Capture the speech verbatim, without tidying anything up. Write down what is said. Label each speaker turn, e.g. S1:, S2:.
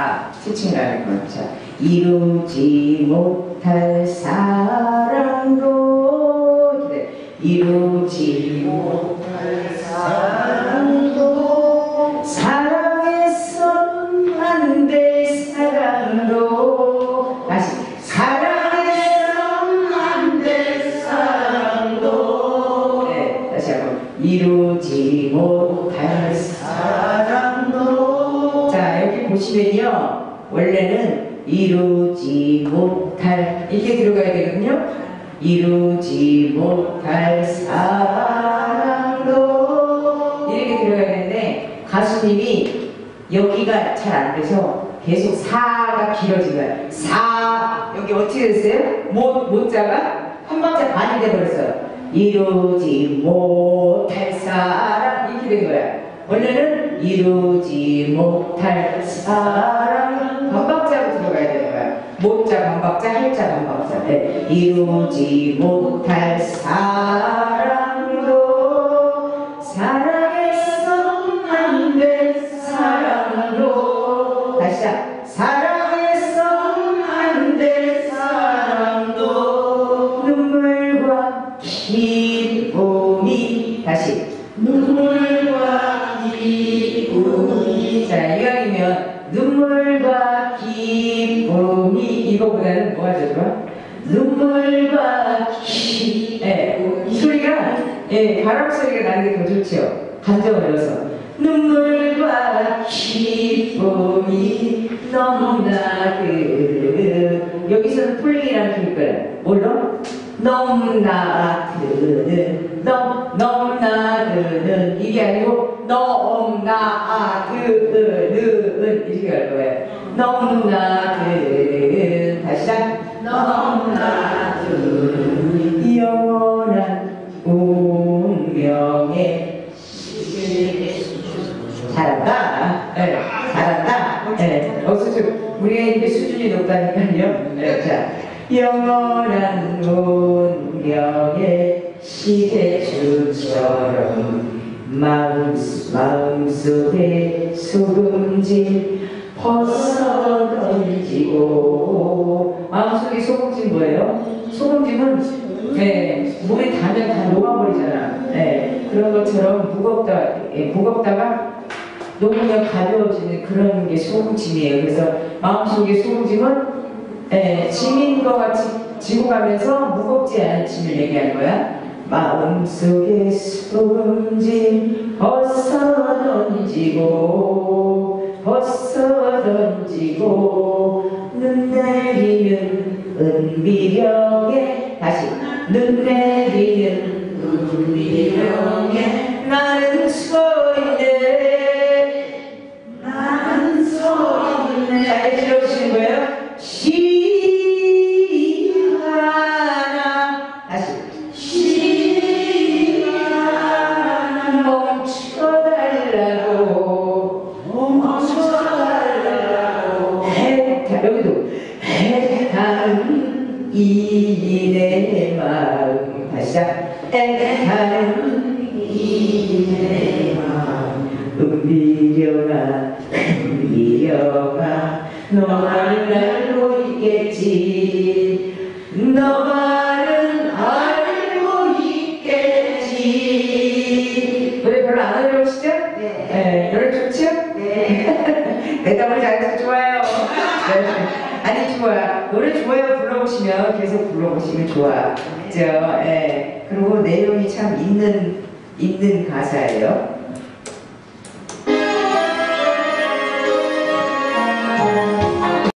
S1: 아, 스칭이라는 건. 자, 이루지 못할 사랑도, 그래. 이루지 못할 사랑도, 사랑해선 안 될 사랑도, 다시. 사랑해선 안 될 사랑도, 네, 다시 한번. 이루지 못할 사랑도. 자, 여기 보시면요. 원래는 이루지 못할 이렇게 들어가야 되거든요. 이루지 못할 사랑도 이렇게 들어가야 되는데 가수님이 여기가 잘 안 돼서 계속 사가 길어진 거야. 사 여기 어떻게 됐어요? 못, 못자가 한 박자 반이 돼버렸어요. 이루지 못할 사랑 이렇게 된 거야. 원래는 이루지 못할 사랑 반박자로 들어가야 되는 거야. 못자 반박자, 할자 반박자. 네. 이루지 못할 사랑도 사랑해선 안 될 사랑도 다시 자 사랑해선 안 될 사랑도 눈물과 기쁨이 다시 눈물과 기쁨이 자 이왕이면 눈물과 기쁨이 이거보다는 뭐가 더 좋아? 눈물과 기 예, 이 소리가 예, 바람 소리가 나는 게 더 좋죠. 감정을 넣어서 눈물과 기쁨이 너무나 그 여기서는 풀링이라는 힘이 있거든. 뭘로? 너무나 드는 넘, 너무나 드는 이게 아니고 너무나 드는 이렇게 할 거예요. 너무나 드는 다시 한 너무나 드는 영원한 운명에 잘한다. 네, 잘한다. 네, 어, 수준 우리가 이게 수준이 높다니까요. 네, 자. 영원한 운명의 시대주처럼 마음, 마음속에 소금진 벗어던지고 마음속에 소금진 뭐예요? 소금진은 네, 몸에 닿으면 다 녹아버리잖아. 네, 그런 것처럼 무겁다, 예, 무겁다가 녹으면 가벼워지는 그런 게 소금짐이에요. 그래서 마음속에 소금짐은 예, 짐인 것 같이 지고 가면서 무겁지 않은 짐을 얘기하는 거야. 마음속에 소금짐 벗어던지고 벗어던지고 눈 내리는 은비령에 다시 눈 내리는 은비령에 나는 서있네 나는 서있네 잘 들어보시는 거예요? 시간아 다시 시간아 멈춰달라고 멈춰달라고 해타 여기도 해타는 이 내 마음 다시 해타는 이 내 마음 은비려가 은비려가 너만은 알고 있겠지 너만은 알고 있겠지 노래 별로 안 어려우시죠? 네, 네 노래 좋죠? 네 대답을 잘해서 좋아요. 네. 아니 좋아 노래 좋아요 불러보시면 계속 불러보시면 좋아 그죠? 네. 그리고 내용이 참 있는 있는 가사예요.